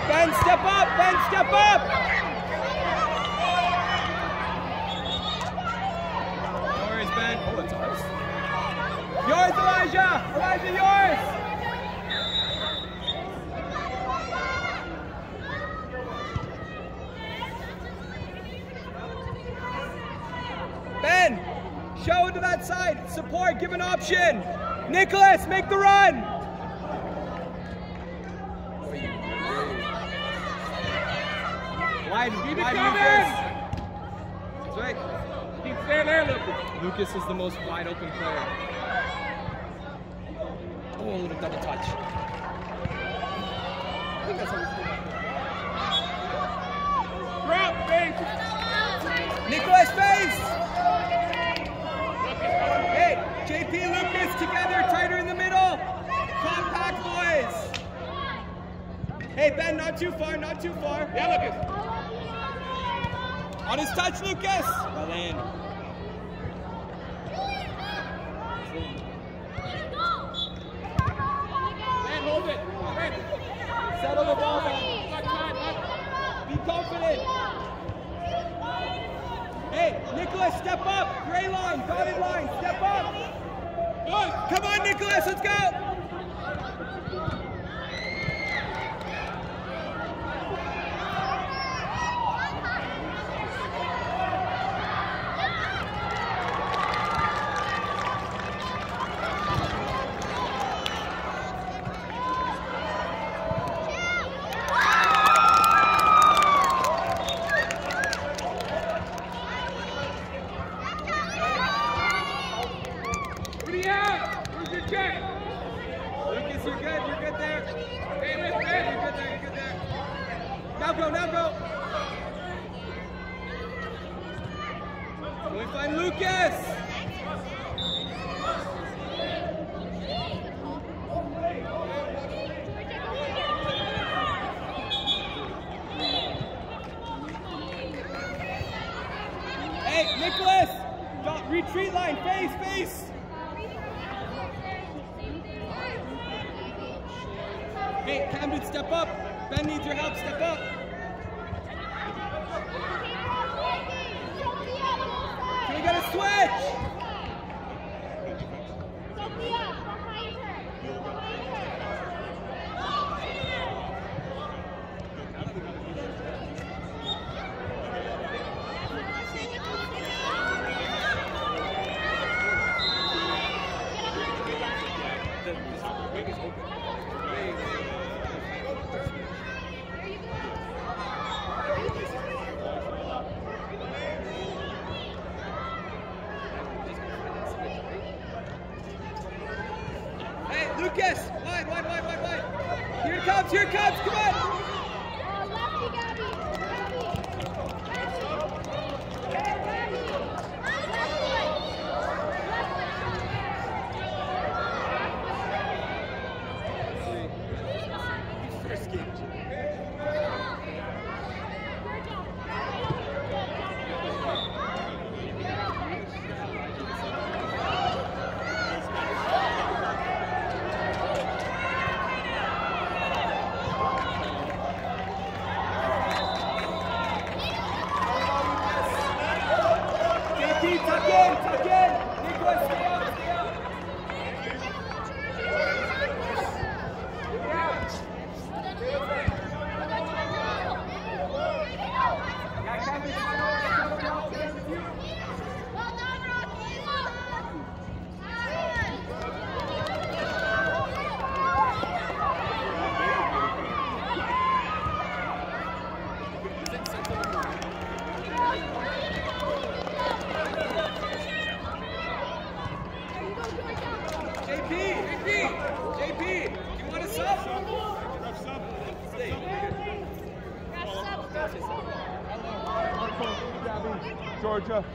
Ben, step up! Ben, step up! No worries, Ben. Oh, it's ours. Yours, Elijah! Elijah, yours! Ben, show it to that side. Support, give an option. Nicholas, make the run. Wide, keep it coming. That's right. Keep staying there, Lucas. Lucas is the most wide open player. Oh, a little double touch. I think that's how we do it. Drop, face. Nicholas, face. Hey, JP, Lucas, together, tighter in the middle. Compact, boys. Hey, Ben, not too far, not too far. Yeah, Lucas. On his touch, Lucas. Well in. Ben, hold it. Ben. Settle the ball, Ben. Be confident. Hey, Nicholas, step up. Gray line, dotted line, step up. Good. Come on, Nicholas, let's go. Retreat line, face. Hey, Camden, step up. Ben needs your help, step up. Can we get a switch? Lucas, wide. Here it comes, come on. Tuck in. Nicholas, stay up. JP, you want a sub? Georgia.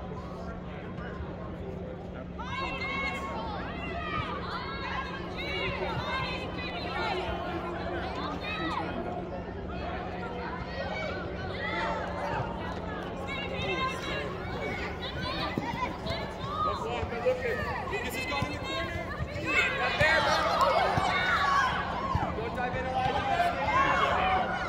Lucas has gone in the corner. Not there, bro. Don't dive in, Elijah.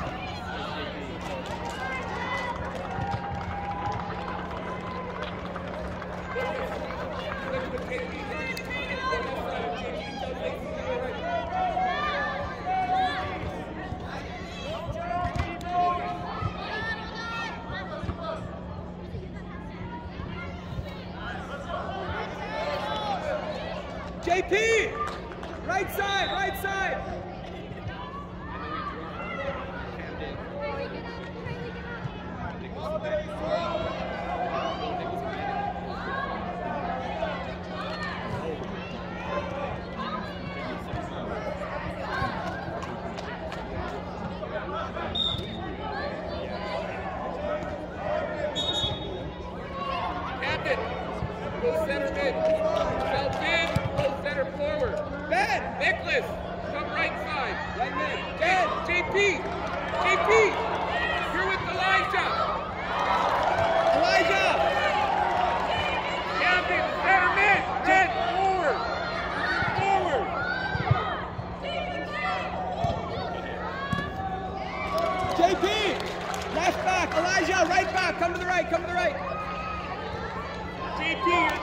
JP! Right side, right side! Center mid. Self in, pull center forward. Ben! Nicholas, come right side. Right mid. Ben! JP! You're with Elijah. Captain, center mid. Ben, forward. JP! Left back. Elijah, right back. Come to the right. JP, yeah.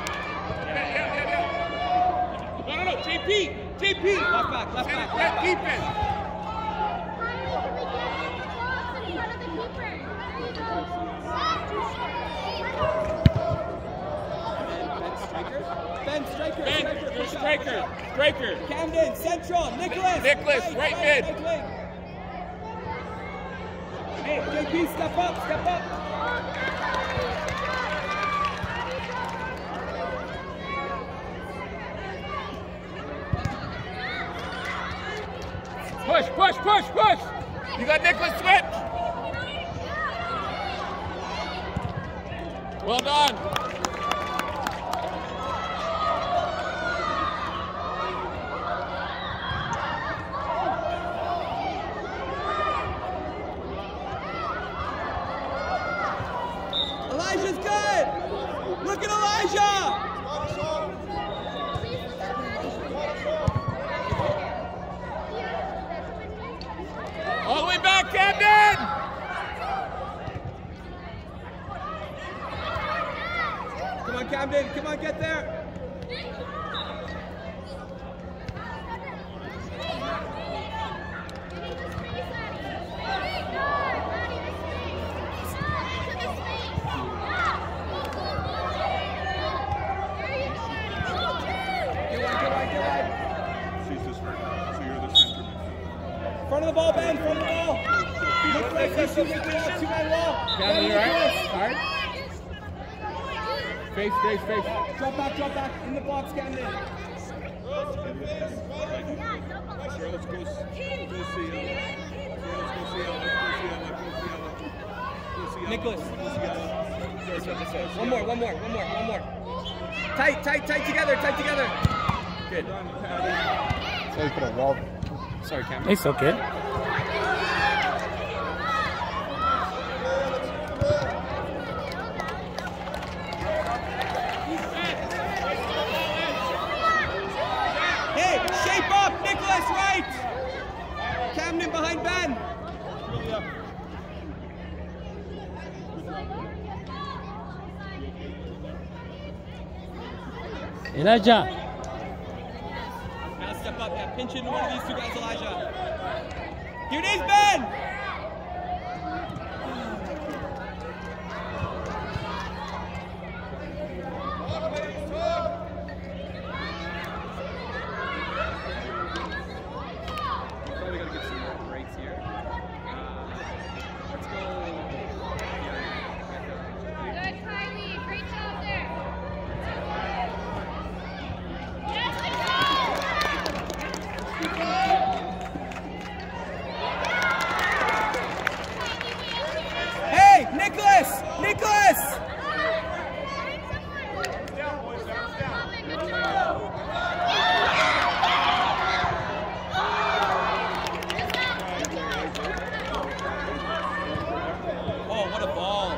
No, JP. Left back. That defense. Ben, Striker. Camden, central. Nicholas, right mid. wing. Hey, JP, step up. Push. You got Nicholas switch. Well done. Elijah's good. Look at Elijah. All the way back, Camden! Come on, Camden. Come on, get there. She's just right now, so you're the center. Front of the ball, Ben. Front of the ball. Nicholas, two-man wall. Camden, you alright? Hard? Face. Drop back. In the box, Camden. Sure, let's go see Nicholas. One more. Tight together. Good. Sorry for the wall. Sorry, Camden. It's okay. Hey, shape up, Nicholas, right. Camden behind Ben. Elijah. Now step up, pinch into one of these two guys, Elijah. Here it is, Ben. Probably gotta get some more breaks here. Let's go. Good, Kylie. Great job there. Yes, Hey, Nicholas! Oh, what a ball.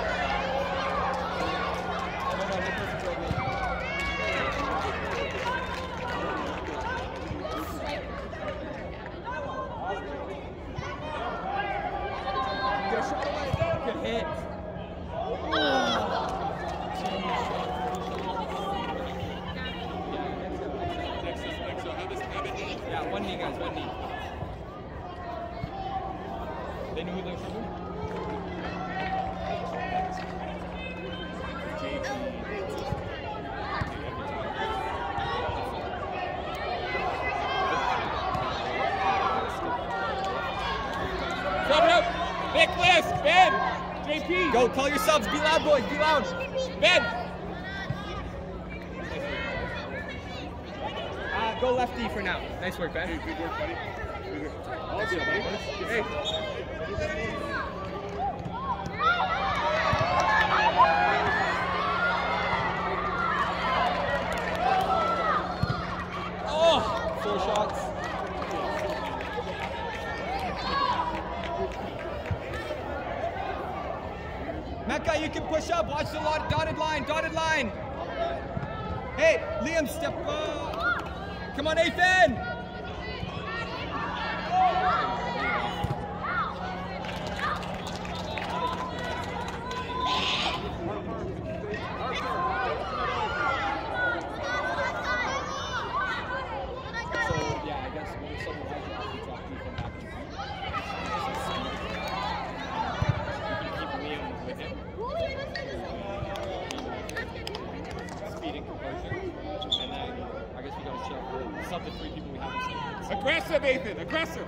Good hit. Yeah, one knee, guys, one knee. They knew who they were from? Yes, Ben. JP. Go, call your subs. Be loud, boys. Be loud. Ben. Go lefty for now. Nice work, Ben. Hey, good work, buddy. Good work. All good, buddy. Hey. Oh, 4 shots. Mecca, you can push up. Watch the dotted line. Dotted line. Hey, Liam, step up. Come on, Nathan. Aggressive, Nathan. Aggressive.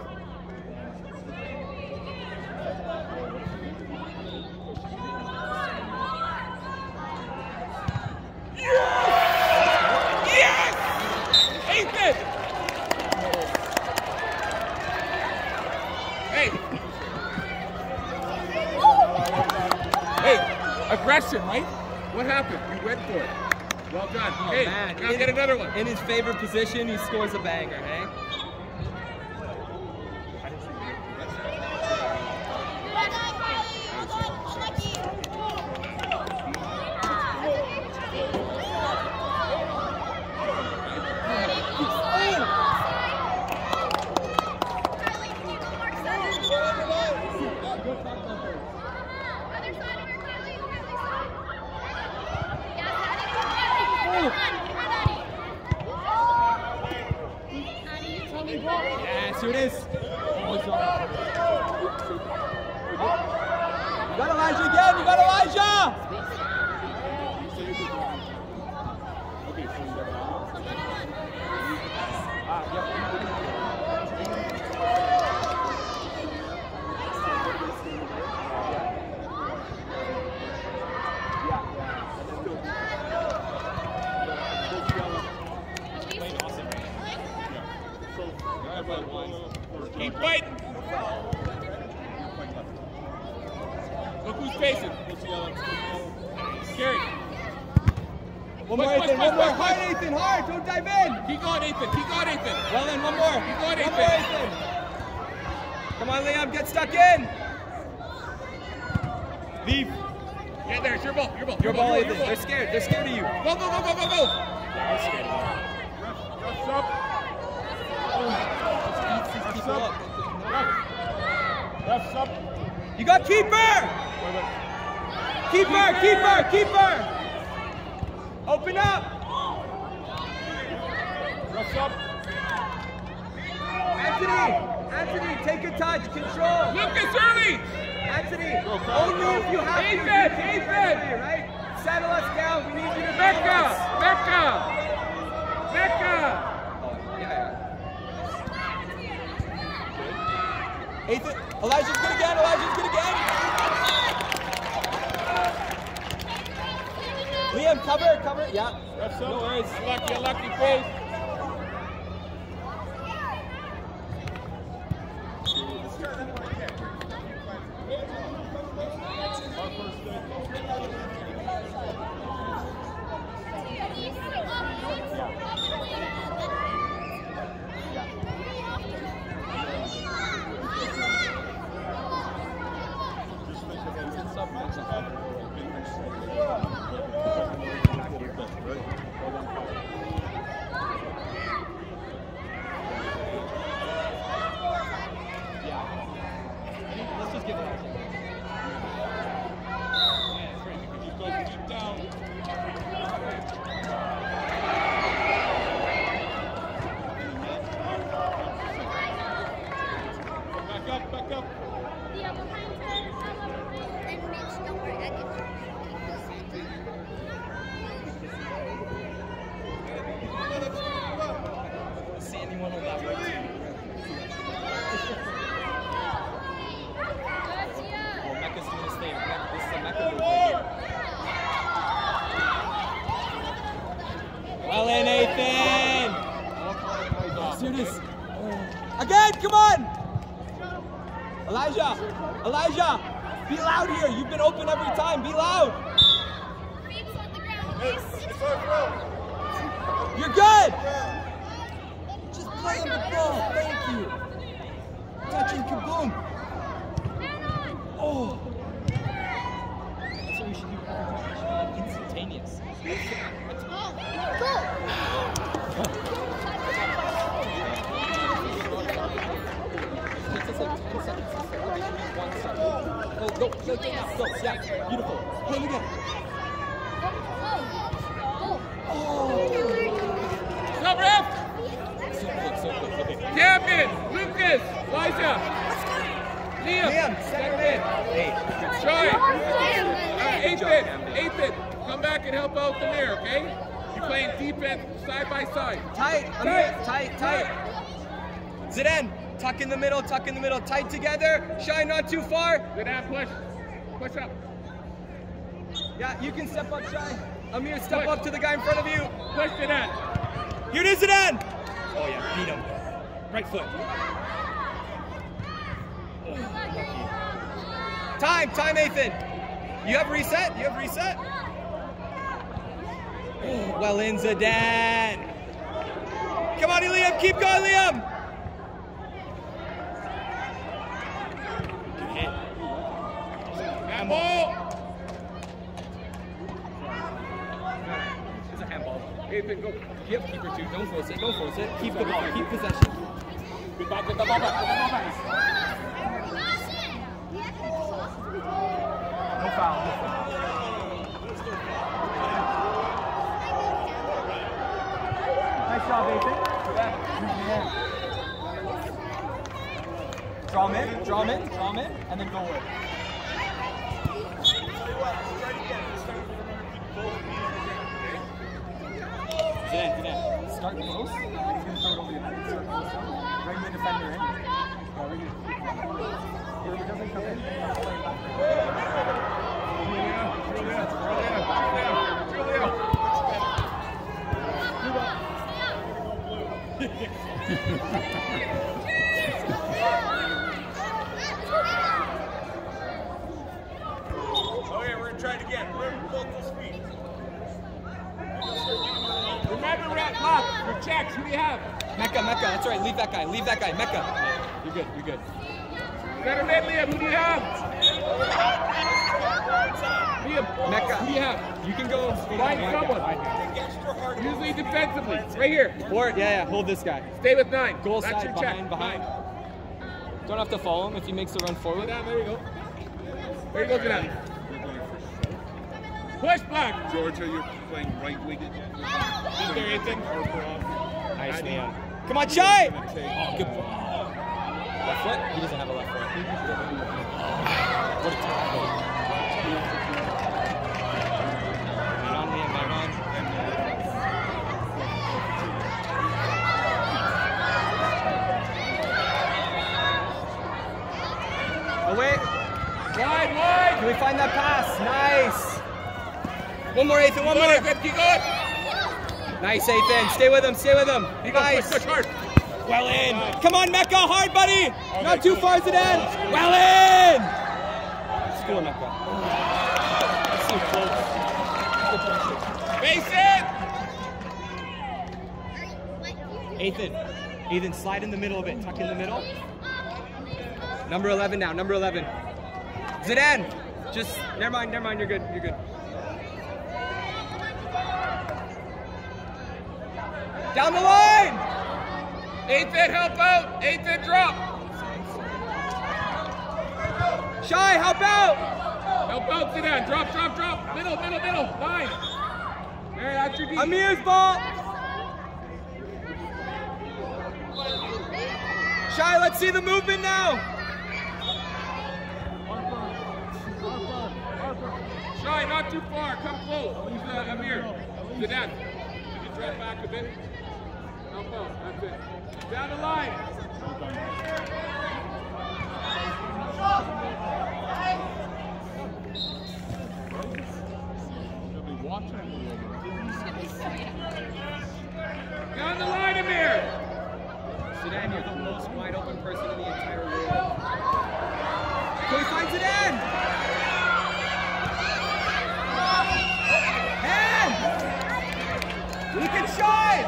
Yes! Ethan! Hey! Hey, aggression, right? What happened? You went for it. Well done. Oh, hey, man. now get another one. In his favorite position, he scores a banger, hey? Yes, here it is. You got Elijah again. You got Elijah. Keep fighting. Look who's facing. Carry. One more, Ethan. One more. Hard, Ethan. Hard. Don't dive in. Keep going, Ethan. Keep going, Ethan. Well then, one more. Keep going, One more, Ethan. Come on, Liam. Get stuck in. Leave. Yeah, there. It's your ball. Your ball. Your ball, Ethan. They're scared. They're scared of you. Go, go, go, go, go, go. They're scared of you. Refs up. These people up. Refs up. You got keeper. Keeper. Keeper. Keeper. Open up. Refs up. Anthony, take a touch. Control. Lucas early. Anthony, only if you have to. Ethan. Right? Settle us down. We need you to Becca. Ethan, Elijah's good again. Liam, cover. Yeah. Refs up. No worries. Lucky face. Well in, Nathan. Let's do this. Again, come on. Elijah, be loud here. You've been open every time. Be loud. Feet on the ground, please. You're good. Just play on the ball. Thank you. Touching, kaboom. Oh. That's what we should do. Like instantaneous. Go. Yeah, beautiful. Play it again. Stop, ref! So quick. Camden, Lucas, Elijah. Liam, second in. Hey, Joy. Ethan, come back and help out the mayor, okay? You're playing defense side by side. tight. Zidane, tuck in the middle, tight together. Shine not too far. Zidane, push up. Yeah, you can step up, Shine. Amir, step up to the guy in front of you. Push Zidane. Here it is, Zidane. Oh yeah, beat him. Right foot. Time, Ethan. You have reset? Oh, well in, Zidane. Come on, Liam, keep going, Liam. Good hit. Handball. It's a handball. Ethan, go. You have keeper too. Don't force it. Keep the ball. Keep possession. Get back, get the ball back. No foul. Nice job, Ethan. Draw him in, and then go away. Zidane. Start close. He's going to throw it over your head. Start close. Bring the defender in. If it doesn't come in, Okay, we're gonna try it again. Remember, both those feet. Remember, Red Lock, your checks, who do you have? Mecca, that's right. Leave that guy, Mecca. You're good. Center mid, Liam, who do you have? Liam, Mecca. who do you have? You can go. Find someone. Usually defensively, right here. Or, hold this guy. Stay with 9. Goal That's side, your check. behind. Don't have to follow him if he makes the run forward. There you go. There you go, Zidane. Push back. Georgia, you're playing right wing. Is there anything? Nice, man. Come on, Chai! Oh, good ball. Left foot? He doesn't have a left foot. What a tackle. Man on. Away. Wide. Can we find that pass? Nice. One more, Ethan. One more. Keep going. Nice, Ethan. Stay with him. Nice. Push hard. Well in. Come on, Mecca. Hard, buddy. Not too far, Zidane. Well in. Score, Mecca. That's so close. Base it. Ethan, slide in the middle of it. Tuck in the middle. Number 11 now. Number 11. Zidane. Just, never mind. You're good. Down the line. Ethan, help out. Ethan, drop. Shy, help out. Help out, Zidane. Drop. Middle. 9. There, that's your D. Amir's ball. Shy, let's see the movement now. Shy, not too far. Come close. Use Amir. Zidane. Can you drop back a bit? Help out. That's it. Down the line. Down the line, Amir! Sedan, you're the most wide open person in the entire world. Go find Sedan! Hand! We can shine!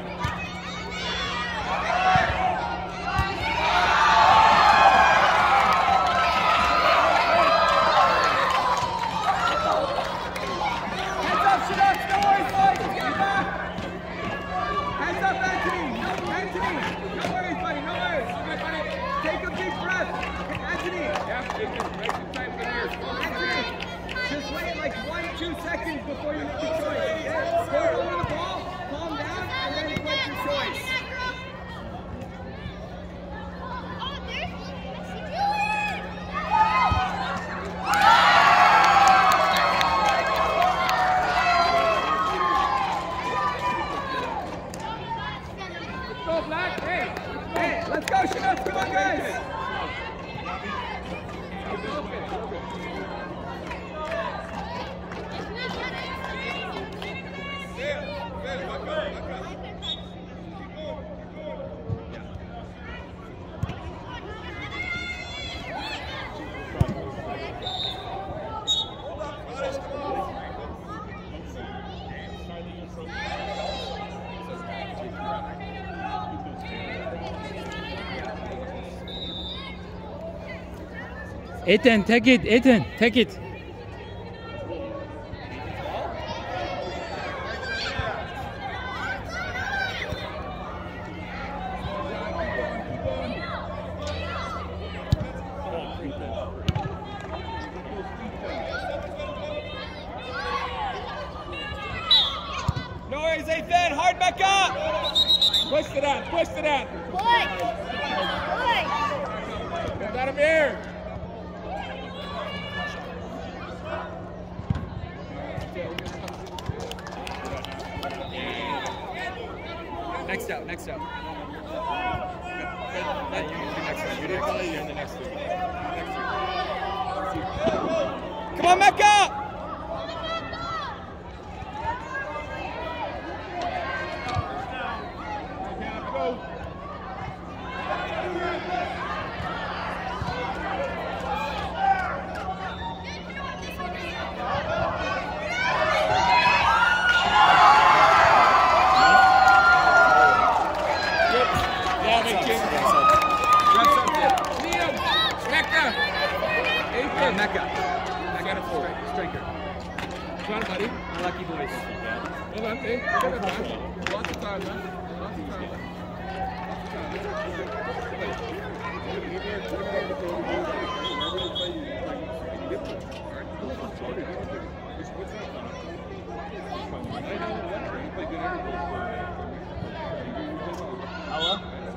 Heads up, Chinooks! No worries, boys! Let's get it back! Heads up, Anthony! No, Anthony! No worries, buddy, no worries! Okay, buddy. Take a deep breath! Anthony! Yeah, take some time with Amir. Anthony! Just wait like 1-2 seconds before you make your choice. Hold on to the ball, calm down, and then make your choice. Go, Black. Hey. Hey, let's go, Chinooks! Come on, guys! Ethan, take it. Ethan, take it. No worries, Ethan! Hard back up! Push to that. Push to that. Get that Amir. Next out, next out. Come on, Mecca! Mecca. Mecca to four. Striker. Come on, buddy. Unlucky boys. Hold on, hey. Lots of time, man. Lots of time. Hello?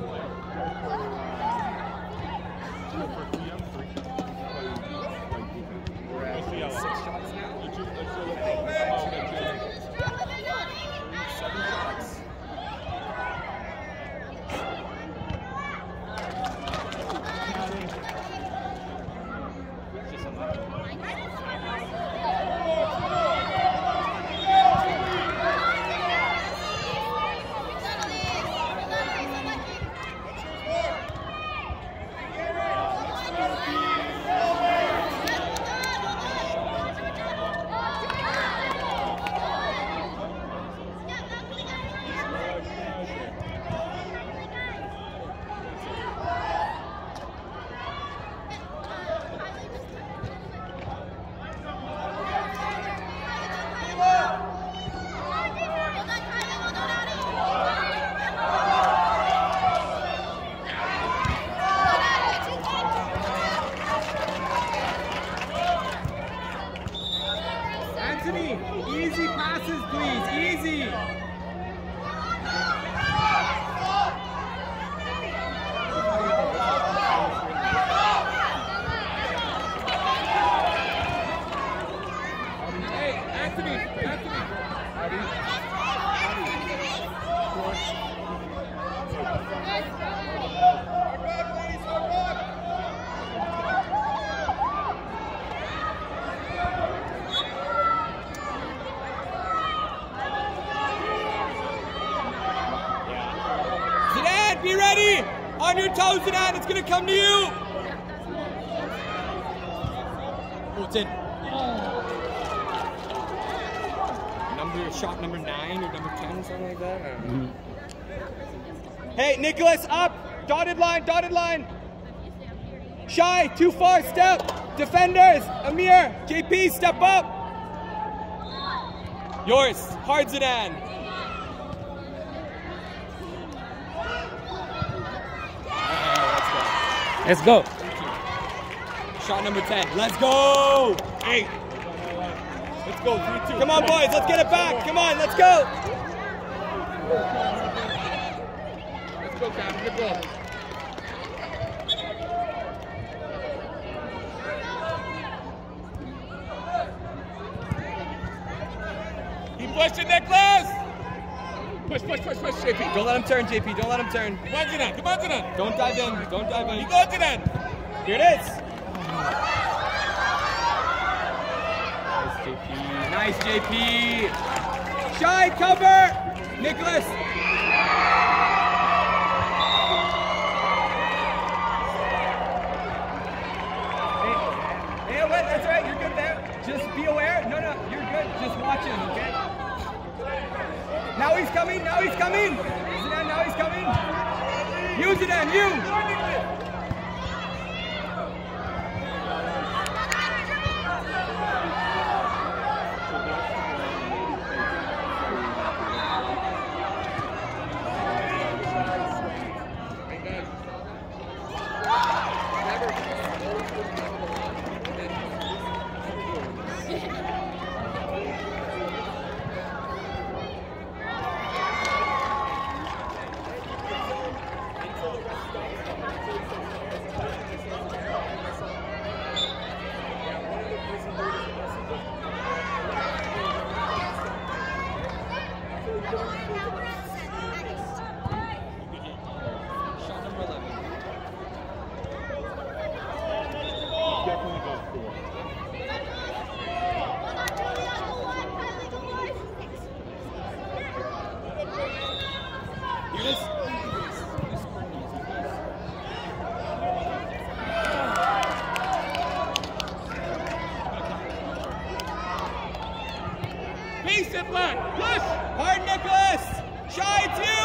We're at 6 shots now. 7 shots. right, be ready. On your toes, Zedan. It's going to come to you. Oh, it's in. Shot number 9 or number 10, something like that. Hey, Nicholas, up. Dotted line, dotted line. Shy, too far, step. Defenders, Amir, JP, step up. Yours, hard Zedan. Let's go. Shot number 10. Let's go. 8. Let's go. 3-2. Come on, boys. Let's get it back. Come on. Let's go. Let's go, Captain. Good ball. Keep pushing, Nicholas. Push, JP. Don't let him turn, JP. Don't let him turn. Come on, Zedan. Don't dive in. Don't dive in. You go, Zedan. Here it is. Nice, JP. Shy, cover. Nicholas. Hey, wait, that's all right. You're good there. Just be aware. No, you're good. Just watch him, okay? Now he's coming. Zedan, now he's coming. You, Zedan, you. Pace it, Black. Push. Hard, Nicholas. Shy, it's you.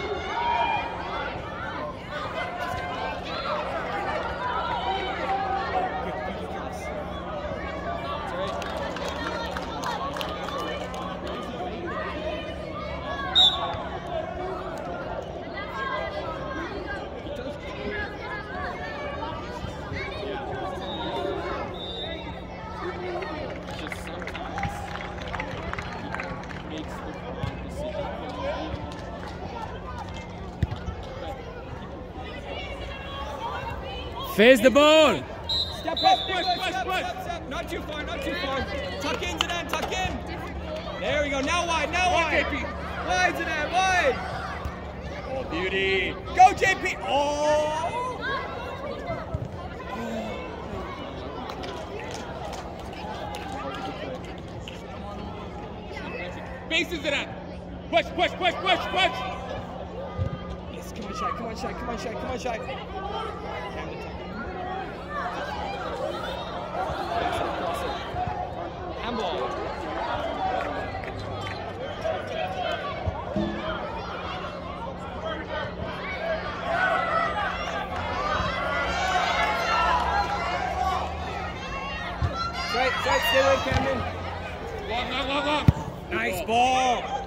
Face the ball. Step up, push. Not too far. Tuck in, Zedan, tuck in. There we go. Now wide. JP. Wide, Zedan, wide. Oh, beauty. Go, JP. Oh. Bases it at. Push. Yes, come on, Shy. Handball. Right, stay away, Camden. Long. Nice ball.